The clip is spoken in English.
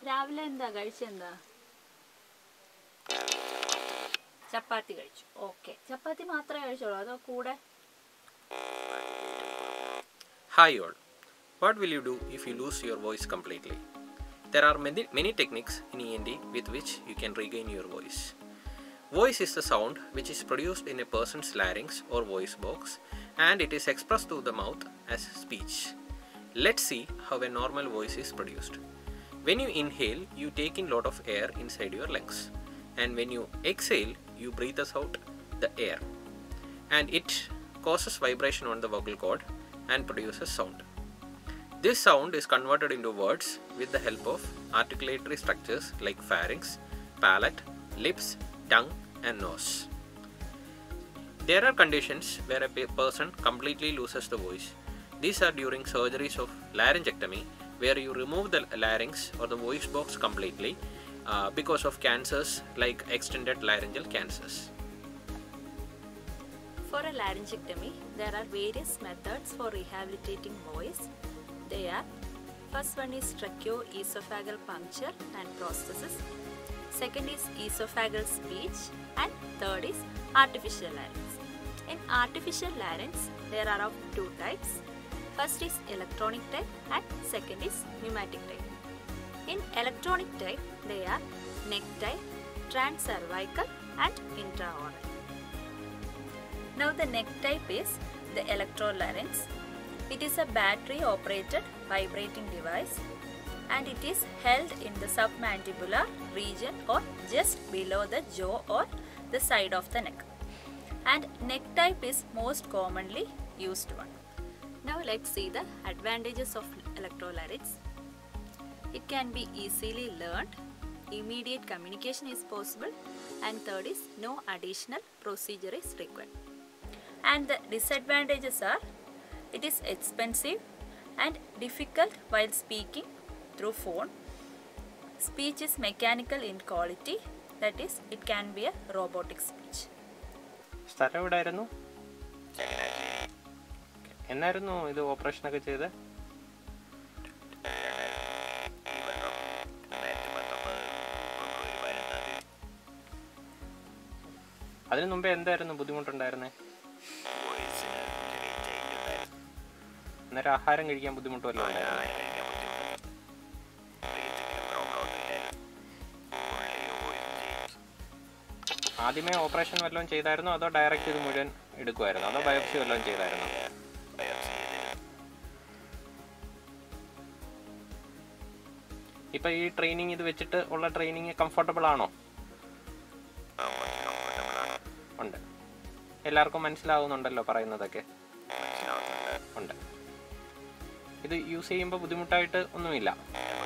രാവിലെ എന്താ കഴിച്ചെന്താ? ചപ്പാത്തി കഴിച്ചു. ഓക്കെ. ചപ്പാത്തി മാത്രമേ കഴിച്ചോളൂ അതോ കൂടെ? Hi all. What will you do if you lose your voice completely? There are many techniques in ENT with which you can regain your voice. Voice is the sound which is produced in a person's larynx or voice box and it is expressed through the mouth as speech. Let's see how a normal voice is produced. When you inhale, you take in lot of air inside your lungs, and when you exhale, you breathe out the air, and it causes vibration on the vocal cord and produces sound. This sound is converted into words with the help of articulatory structures like pharynx, palate, lips, tongue and nose. There are conditions where a person completely loses the voice. These are during surgeries of laryngectomy, where you remove the larynx or the voice box completely because of cancers like extended laryngeal cancers. For a laryngectomy, there are various methods for rehabilitating voice. They are: first one is tracheoesophageal puncture and prosthesis, second is esophageal speech, and third is artificial larynx. In artificial larynx, there are of two types. First is electronic type and second is pneumatic type. In electronic type, they are neck type, transcervical and intraoral. Now the neck type is the electrolarynx. It is a battery operated vibrating device and it is held in the submandibular region or just below the jaw or the side of the neck. And neck type is most commonly used one. Now let's see the advantages of electrolarynx. It can be easily learned, immediate communication is possible, and third is no additional procedure is required. And the disadvantages are: it is expensive and difficult while speaking through phone. Speech is mechanical in quality, that is, it can be a robotic speech. സ്ഥലം എവിടെയായിരുന്നു? എന്നായിരുന്നു ഇത് ഓപ്പറേഷനൊക്കെ ചെയ്ത്? അതിനു മുമ്പേ എന്തായിരുന്നു ബുദ്ധിമുട്ടുണ്ടായിരുന്നേ? അന്നേരം ആഹാരം കഴിക്കാൻ ബുദ്ധിമുട്ടുമല്ലോ ഉണ്ടായിരുന്നു? ആദ്യമേ ഓപ്പറേഷൻ വല്ലതും ചെയ്തായിരുന്നോ അതോ ഡയറക്റ്റ് ഇത് മുഴുവൻ എടുക്കുമായിരുന്നോ അതോ ബയോപ്സി വല്ലതും ചെയ്തായിരുന്നോ? ഇപ്പൊ ഈ ട്രെയിനിങ് ഇത് വെച്ചിട്ട് ഉള്ള ട്രെയിനിങ് കംഫർട്ടബിൾ ആണോ? ഉണ്ട്. എല്ലാവർക്കും മനസ്സിലാവുന്നുണ്ടല്ലോ പറയുന്നതൊക്കെ? ഉണ്ട്. ഇത് യൂസ് ചെയ്യുമ്പോൾ ബുദ്ധിമുട്ടായിട്ട് ഒന്നുമില്ല.